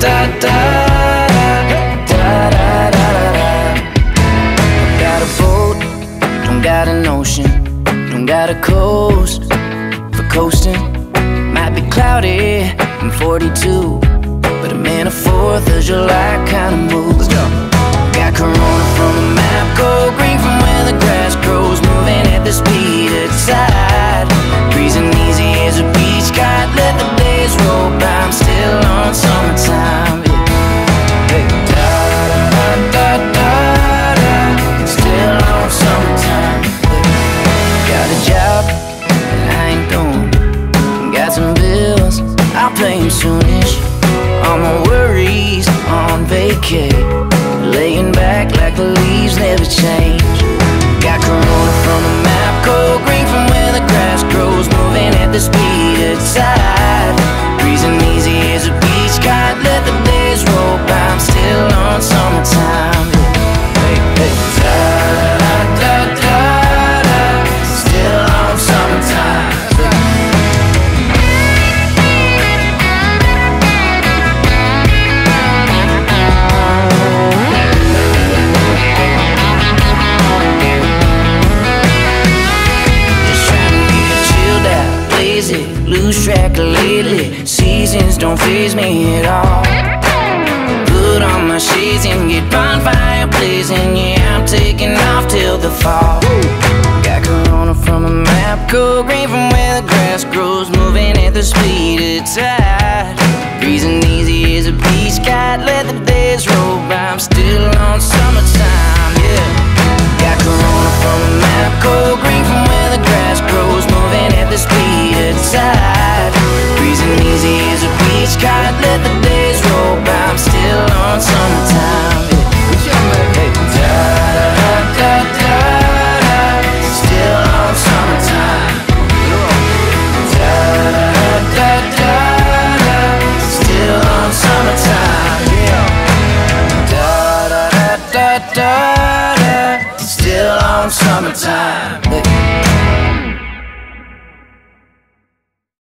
da da da da. Got a boat, don't got an ocean, don't got a coast for coasting. Might be cloudy and 42, but I'm in a 4th of July kind of mood. Let's go. Got Corona from the Mapco, green from where the grass grows, moving at the speed of tide. Breezing easy as a beach kite, let the days roll by. I'm still on summertime. Hey, da da da da da. Still on summertime. Got a job that I ain't doing. Got some bills, I'll pay them soonish. All my worries on vacay, laying back like the leaves never change. Got Corona from the Mapco, green from where the grass grows, moving at the speed of tide. Breezing easy as a beach kite, let the days roll by. I'm still on summertime. Hey, hey, da da da da da. Still on summertime. Lose track lately, seasons don't faze me at all. Put on my shades and get bonfire blazin'. Yeah, I'm taking off till the fall. Got Corona from the Mapco, green from where the grass grows, moving at the speed of tide. Breezing easy as a beach kite, let the days roll by. I'm still on summertime, yeah. Got Corona from the Mapco, green from where the grass grows, moving at the speed of tide. Breezing easy as a beach kite, let the days roll by. I'm still on summertime. Hey, da da da da da. Still on summertime. Da da da da da. Still on summertime. Da da da da da. Still on summertime.